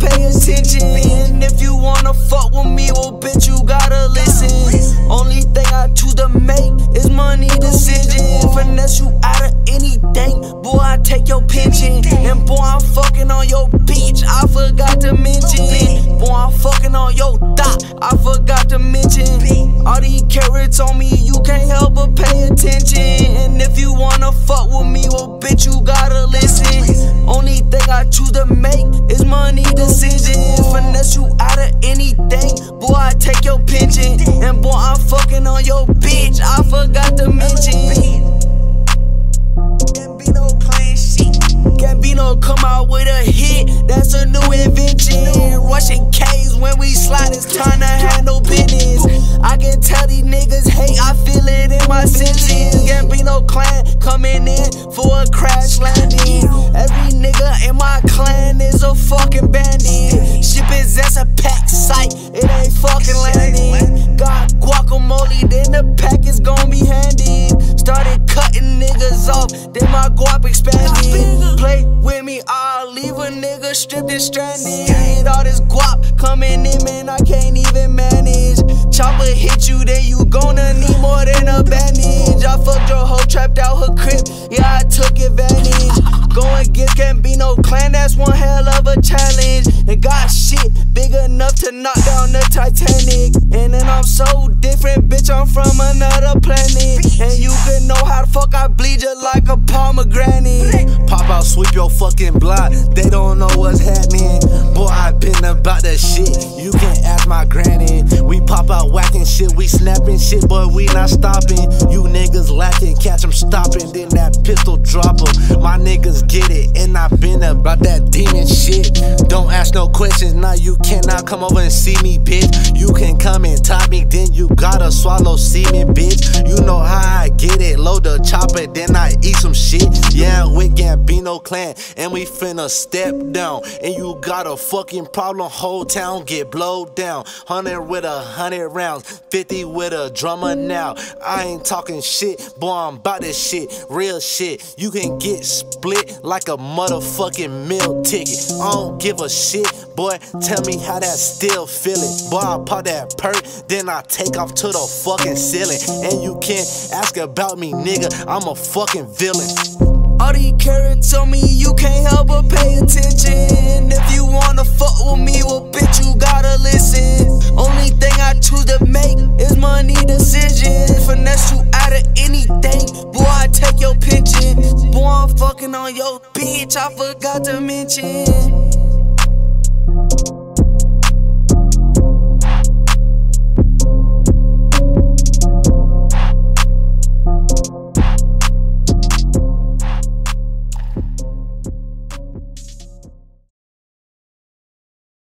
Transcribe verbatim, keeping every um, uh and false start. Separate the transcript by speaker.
Speaker 1: pay attention. And if you wanna fuck with me, well bitch you gotta listen. Only thing I choose to make is money decision. Finesse you out of anything, boy I take your pension. And boy I'm fucking on your bitch, I forgot to mention. Boy I'm fucking on your thought, I forgot to mention. All these carrots on me, you can't help but pay attention. And if you wanna fuck with me, well bitch you gotta listen. Only thing I choose to make is money decision. Finesse you out of anything, boy I take your pension. And boy I'm fucking on your bitch, I forgot to mention. Gambino playing shit. Gambino come out with a hit, that's a new invention. Rushing K's when we slide, it's time to handle business. I can tell these niggas hate, I feel it in my senses. Gambino clan coming in for a crash landing. Every nigga in my clan is a fucking bandit. Ship is as a pack site, it ain't fucking landing. Got guacamole, then the pack is gon' be handy. Started cutting niggas off, then my guap expanded. Play with me, I'll leave a nigga stripped and stranded. All this guap coming in, man, I can't even manage. Chopper hit you, then you gonna need more than a bandage. I fucked your hoe, trapped out her crib, yeah, I took advantage. Go against Gambino clan, that's one hell of a challenge. And got shit big enough to knock down the Titanic. And then I'm so different, bitch, I'm from another planet. And you can know how the fuck I bleed you like a pomegranate.
Speaker 2: Pop out, sweep your fucking block, they don't know what's happening. Boy, I been about that shit, you can ask my granny. We pop out whacking shit, we snapping shit, but we not stopping. You niggas lacking, catch them stopping, then that pistol drop 'em. My niggas get it, and I been about that demon shit. Don't ask no questions, now you cannot come over and see me, bitch. You can come and top me, then you gotta swallow semen, bitch. You know how I get it, load the chopper, then I eat some shit. Yeah, with Gambino clan, and we finna step down. And you got a fucking problem, whole town get blowed down. Hundred with a hundred rounds, fifty with a drummer now. I ain't talking shit, boy, I'm about this shit, real shit. You can get split like a motherfucking meal ticket. I don't give a shit, boy, tell me how that still feelin'. Boy, I pop that perk, then I take off to the fucking ceiling. And you can't ask about me, nigga, I'm a fucking villain.
Speaker 1: All these carrots on me, you can't help but pay attention. If you wanna fuck with me, well bitch you gotta listen. Only thing I choose to make is money decisions. Finesse you out of anything, boy I take your pension. Boy I'm fucking on your bitch, I forgot to mention.